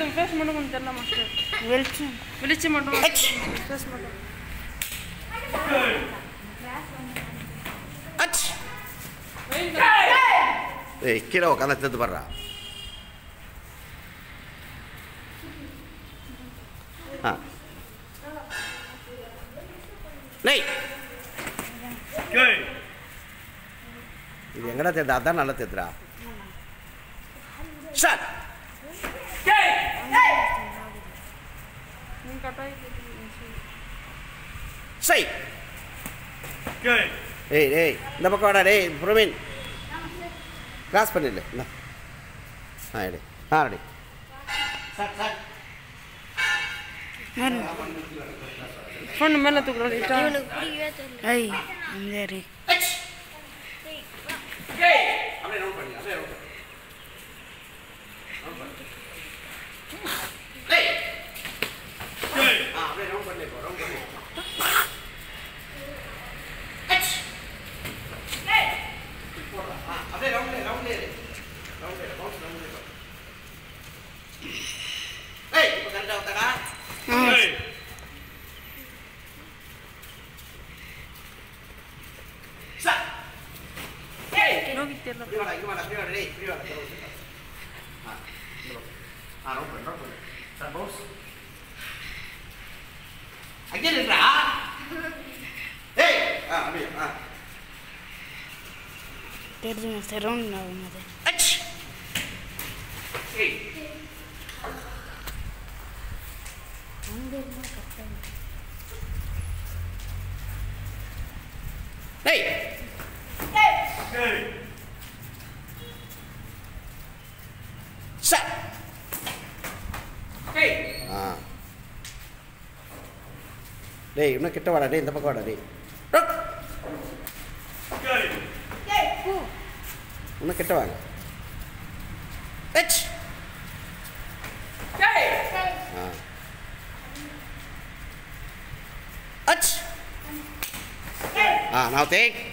கொஞ்சம் ஃபேஸ் மட்டும் கொஞ்சம் தெரியல மாஸ்டர். வெளிச்சம் மட்டும் ஃபேஸ் மட்டும். ஏய் கீழே உட்காந்து எடுத்து பாடுறா. இது எங்கடா தேடுறா? அதான் நல்லா தேடுறா. ஸ்டார்ட். சை. ஏய் ஏய் இந்த பக்கம் வாடா டேய் பிரவீன். கிராஸ் பண்ணிடல. எடு. ரெடி. ஃபோன் மேலே தூக்குறோம். ஐய் அந்தேரி. அப்படியே ரவுண்ட் பண்ணி அப்படியே ரவுண்ட் பண்ணி. ஏய் அப்படியே ரவுண்ட் பண்ணி போ ரவுண்ட் பண்ணி. அப்படியே ரவுண்ட் ரவுண்ட் ரவுண்ட். ஏய் இப்போ கரெக்டா வந்தடா. தெரிஞ்சு மாஸ்டர் ரவுண்ட் ஆகும் அது. டேய் இன்னும் கிட்ட வாடா டேய் இந்த பக்கம் வாடா டேய். இன்னும் கிட்ட வாங்க. Now take.